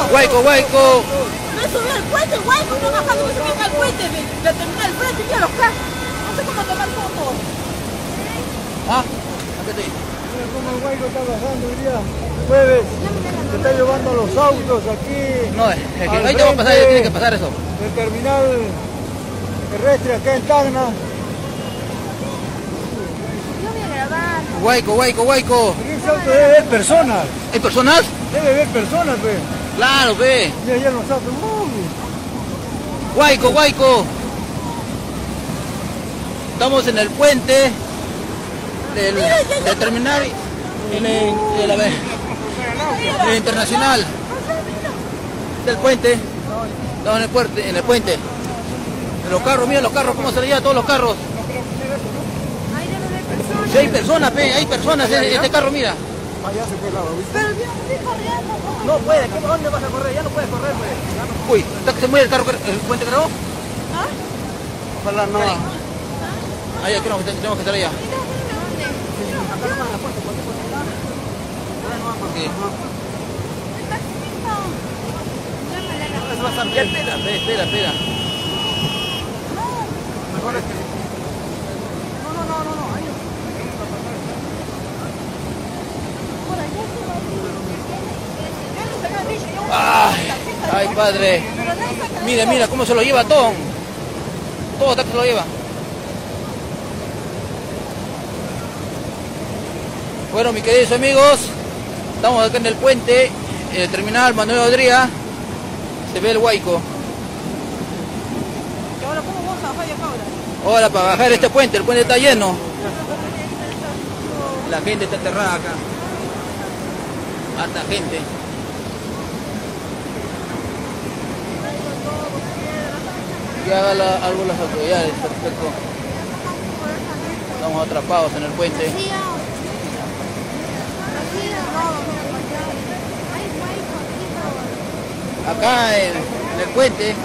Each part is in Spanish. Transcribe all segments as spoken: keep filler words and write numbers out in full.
Huayco, Huayco. Me subí al puente, Huayco, no bajando, me subí acá al puente, de, de terminar el frente, mira los carros. No sé cómo tomar fotos. Ah, aquí estoy. Mira cómo el Huayco está bajando hoy día. Jueves, se está llevando los autos aquí. No, es que ahí te va a pasar, tiene que pasar eso. El terminal terrestre acá en Tacna. Huayco, Huayco, Huayco. En ese auto debe haber personas. ¿Hay personas? Debe haber personas, ve. Claro, ve. Mira allá los autos. Uh. Huayco, Huayco. Estamos en el puente del, del terminal en el, de la, de la internacional del puente. Estamos en el puente, en el puente. De los carros, mira los carros, cómo se le llevan todos los carros. Sí, hay personas, pe, hay personas en este carro, mira. Allá se fue el agua, ¿viste? Pero yo no estoy corriendo. No puede, ¿dónde vas a correr? Ya no puedes correr, pues. Uy, ¿está que se mueve el carro, el puente, creo? ¿Ah? Ojalá no. Allá, tenemos que, tenemos que estar allá. Sí. Espera, espera, espera. Mejor es que... No, no, no, no, no. Ahí. Ay, ay, padre. Mira, mira cómo se lo lleva todo. Todo hasta que se lo lleva. Bueno, mis queridos amigos, estamos acá en el puente, en el terminal Manuel Odría. Se ve el Huayco. ¿Y ahora cómo vamos a bajar acá ahora? Ahora para bajar este puente, el puente está lleno. La gente está enterrada acá. Harta gente. Que haga la, algo las autoridades, perfecto. Estamos atrapados en el puente. Acá en, en el puente.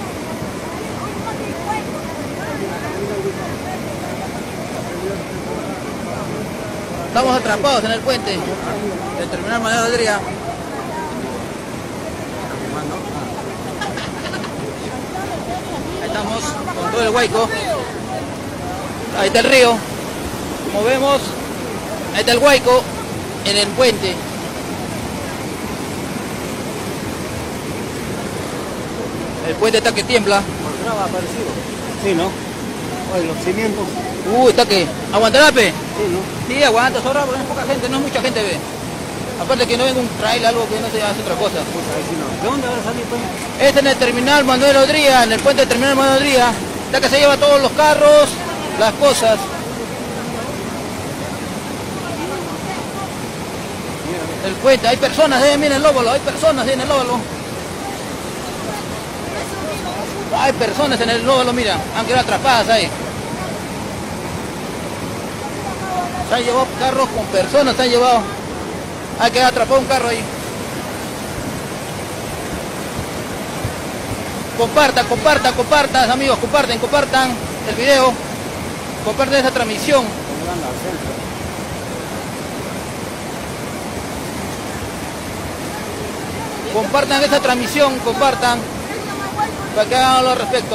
Estamos atrapados en el puente del terminal Manuel Odría. Ahí estamos con todo el Huayco. Ahí está el río. Como vemos, ahí está el Huayco en el puente. El puente está que tiembla. Nada parecido. Sí, ¿no? Oye, los cimientos. Uy, está que. ¿Aguantará, pe? Sí, ¿no? Sí, aguanta, sobra, porque no es poca gente, no es mucha gente, ve. Aparte que no venga un trail, algo que no se hace otra cosa. ¿De dónde habrá salido? Este en el terminal Manuel Odría, en el puente del terminal Manuel Odría. Está que se lleva todos los carros, las cosas. El puente, hay personas, eh, miren el lóbulo, hay personas eh, en el lóbulo. Hay personas en el lóbulo, mira, han quedado atrapadas ahí. Se han llevado carros con personas, se han llevado. Ha quedado atrapado un carro ahí. Compartan, compartan, compartan, amigos, comparten, compartan el video. Compartan esa transmisión. Compartan esa transmisión, compartan. Para que hagan algo al respecto.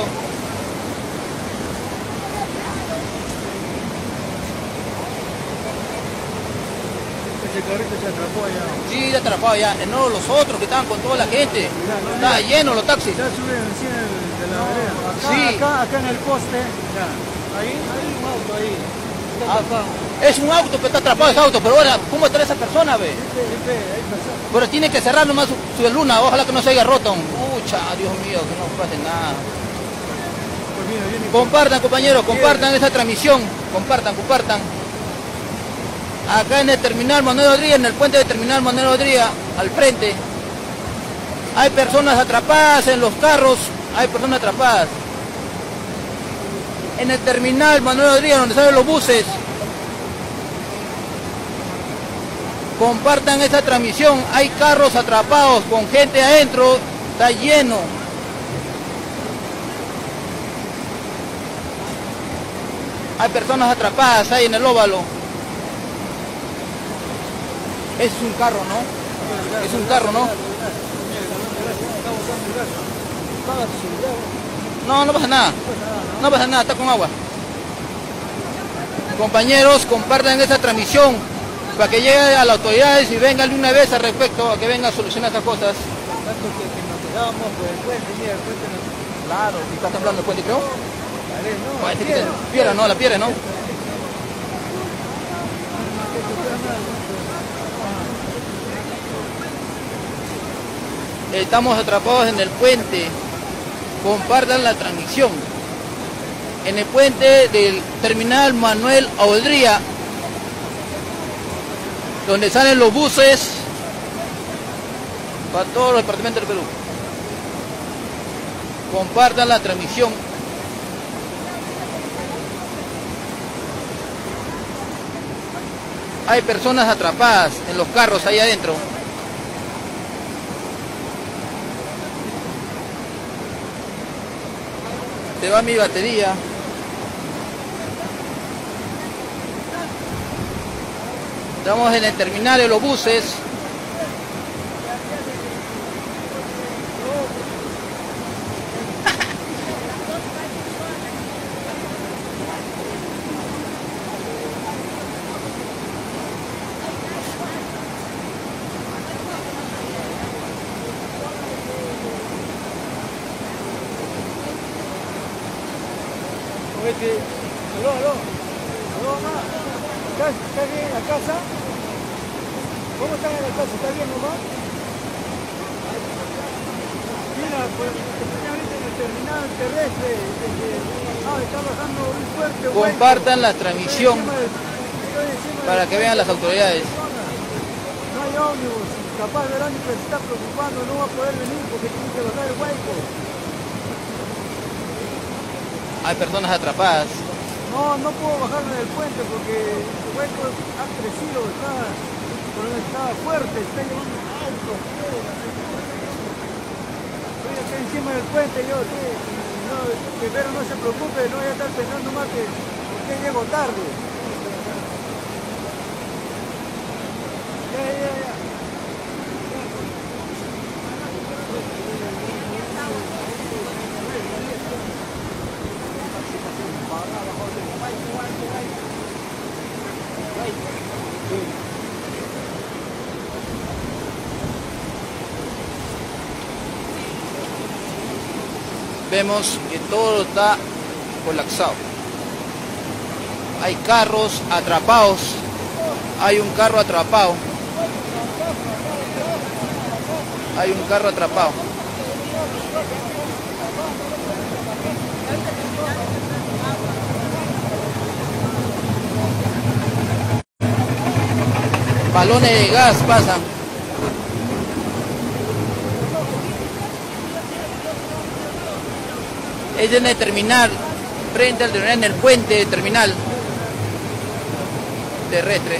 Ese carrito se atrapó allá. Sí, ya atrapado ya. No, los otros que estaban con toda la gente. Está lleno los taxis. Ya suben encima de la vereda. Acá, Sí. acá, acá en el poste. Ya. Ahí, hay un auto ahí. Está Ah, atrapado. es un auto que está atrapado ese auto, pero ahora, ¿cómo está esa persona, ve? Este, este, ahí pasó. Pero tiene que cerrar nomás su, su luna, ojalá que no se haya roto. Pucha, Dios mío, que no pase nada. Pues mira, viene. Compartan, compañeros, compartan esa transmisión. Compartan, compartan. Acá en el terminal Manuel Odría, en el puente del terminal Manuel Odría, al frente. Hay personas atrapadas en los carros, hay personas atrapadas. En el terminal Manuel Odría, donde salen los buses. Compartan esta transmisión, hay carros atrapados con gente adentro, está lleno. Hay personas atrapadas ahí en el óvalo. Es un carro, ¿no? Es un carro, ¿no? pasando el gas. Paga tu celular. No, no pasa nada. No pasa nada, está con agua. Compañeros, compartan esta transmisión para que llegue a las autoridades y vengan de una vez al respecto, a que vengan a solucionar estas cosas. Tanto que, que nos quedábamos por el puente, mira, el puente nos... Claro, si está temblando el puente, creo. Vale, no, Parece que piedra. se- piedra, no, la piedra, ¿no? Estamos atrapados en el puente. Compartan la transmisión. En el puente del terminal Manuel Audría, donde salen los buses para todos los departamentos del Perú. Compartan la transmisión. Hay personas atrapadas en los carros ahí adentro. Se va mi batería. Estamos en el terminal de los buses. Este, aló, aló, aló, mamá. ¿Está, está bien en la casa? ¿Cómo están en la casa? ¿Está bien, mamá? Mira, pues estoy ahorita en el terminal terrestre. Desde, ah, está bajando un fuerte hueco. Compartan la transmisión Estoy encima de- estoy encima de- para que vean las autoridades. No hay ómnibus. Capaz Verónica se está preocupando, no va a poder venir porque tiene que bajar el hueco. Hay personas atrapadas. No, no puedo bajarme del puente porque el hueco ha crecido, está, está fuerte, está llevando alto. Estoy acá encima del puente yo, sí, no, que Vero no se preocupe, no voy a estar pensando más que que llego tarde. Ya, ya, ya. Vemos que todo está colapsado. Hay carros atrapados. Hay un carro atrapado. Hay un carro atrapado. Balones de gas pasan. Es en el terminal, frente al terminal, en el puente terminal terrestre.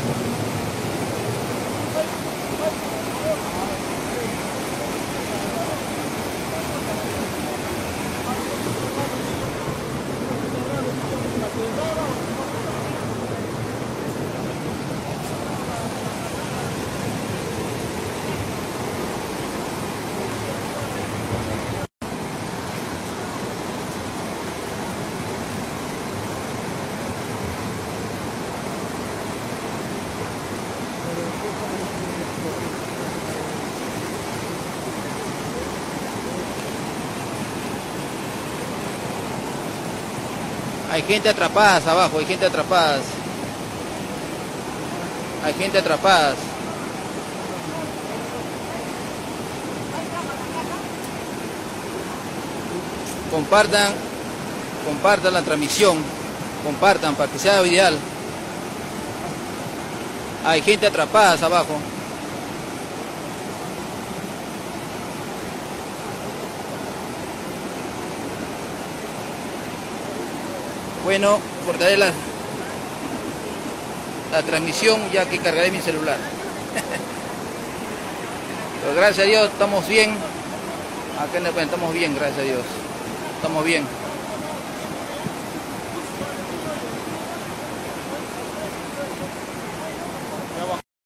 Hay gente atrapada abajo, hay gente atrapada. Hay gente atrapada. Compartan, compartan la transmisión, compartan para que sea viral. Hay gente atrapada abajo. Bueno, cortaré la, la transmisión ya que cargaré mi celular. Pero gracias a Dios estamos bien. Acá en el puente estamos bien, gracias a Dios. Estamos bien.